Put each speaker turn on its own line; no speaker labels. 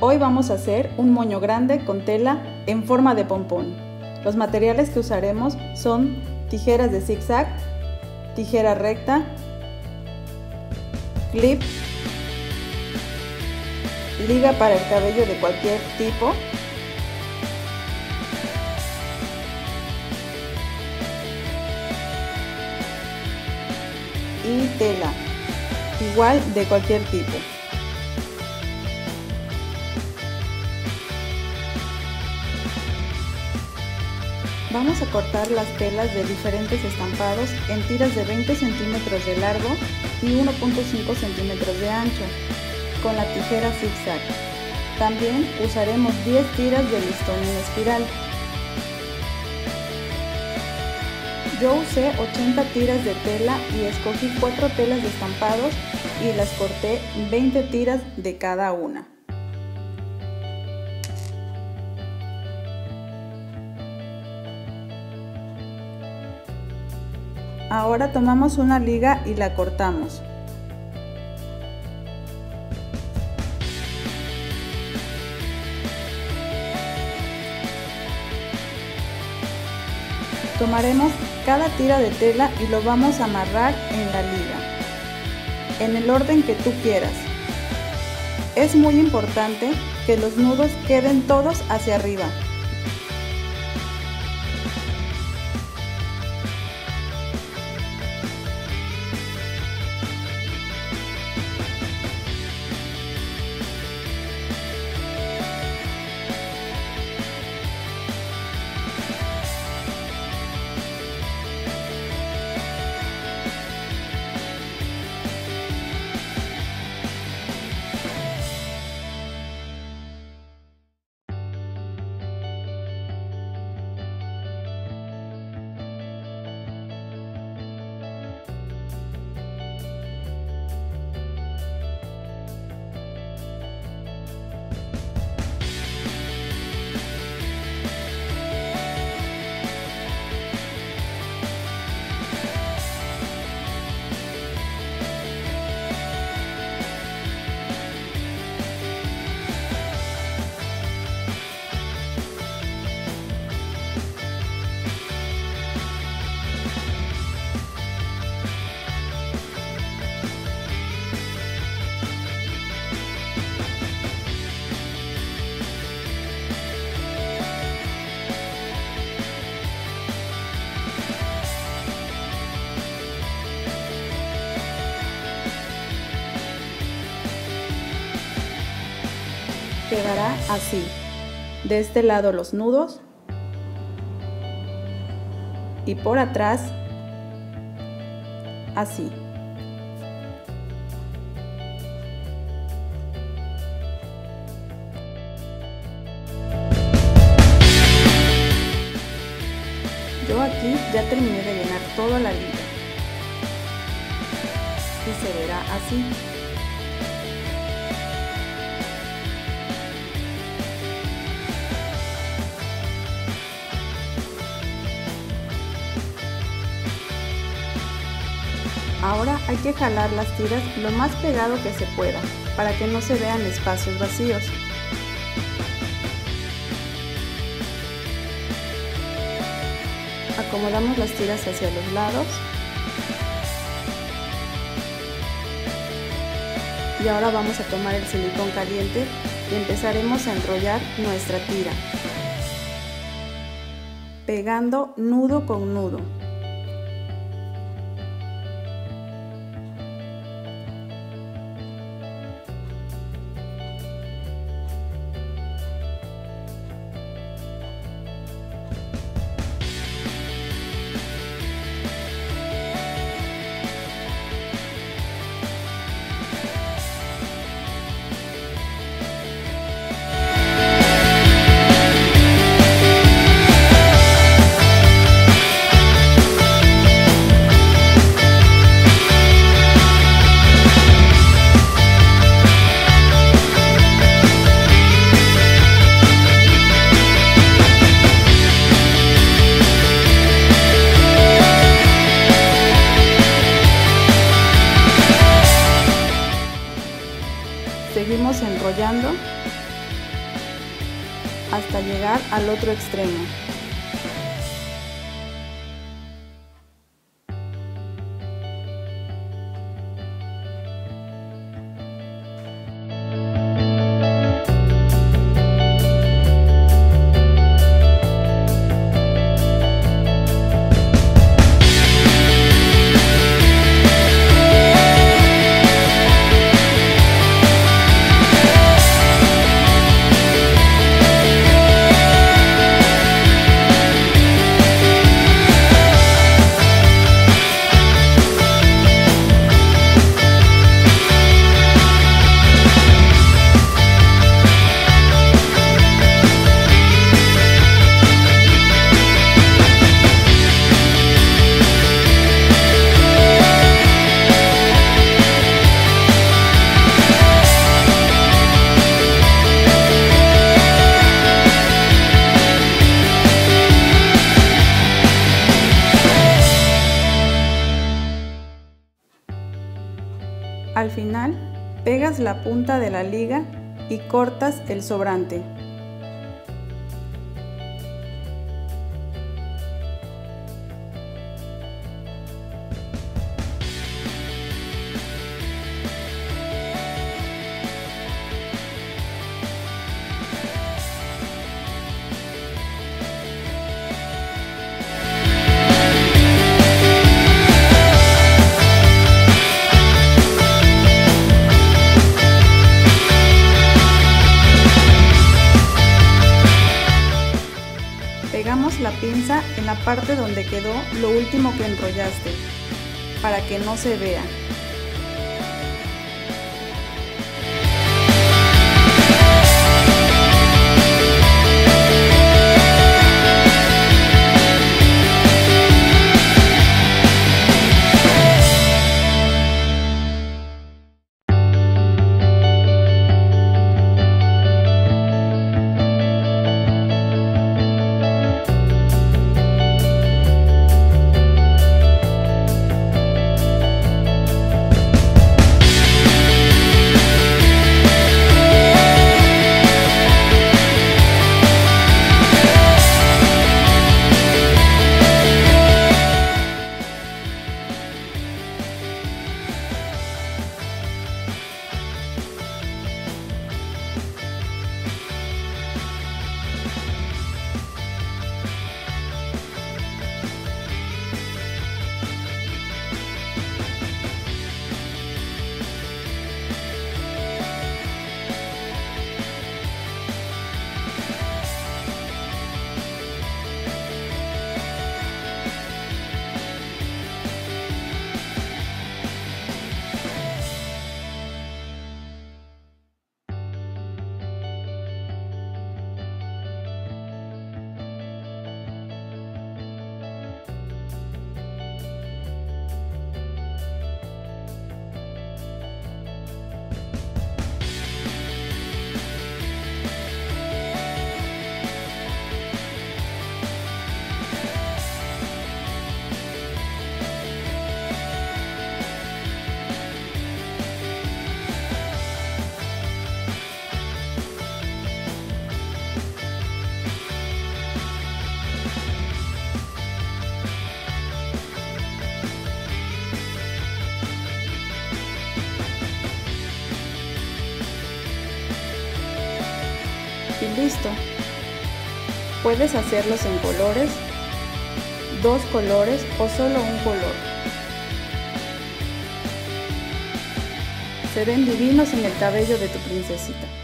Hoy vamos a hacer un moño grande con tela en forma de pompón. Los materiales que usaremos son tijeras de zigzag, tijera recta, clip, liga para el cabello de cualquier tipo, y tela, igual de cualquier tipo. Vamos a cortar las telas de diferentes estampados en tiras de 20 centímetros de largo y 1.5 centímetros de ancho con la tijera zigzag. También usaremos 10 tiras de listón en espiral. Yo usé 80 tiras de tela y escogí 4 telas de estampados y las corté 20 tiras de cada una. Ahora tomamos una liga y la cortamos. Tomaremos cada tira de tela y lo vamos a amarrar en la liga, en el orden que tú quieras. Es muy importante que los nudos queden todos hacia arriba. Quedará así, de este lado los nudos y por atrás así. Yo aquí ya terminé de llenar toda la liga y se verá así. Ahora hay que jalar las tiras lo más pegado que se pueda, para que no se vean espacios vacíos. Acomodamos las tiras hacia los lados. Y ahora vamos a tomar el silicón caliente y empezaremos a enrollar nuestra tira, pegando nudo con nudo. Seguimos enrollando hasta llegar al otro extremo. Al final, pegas la punta de la liga y cortas el sobrante. Pegamos la pinza en la parte donde quedó lo último que enrollaste, para que no se vea. Y listo. Puedes hacerlos en colores, 2 colores o solo un color. Se ven divinos en el cabello de tu princesita.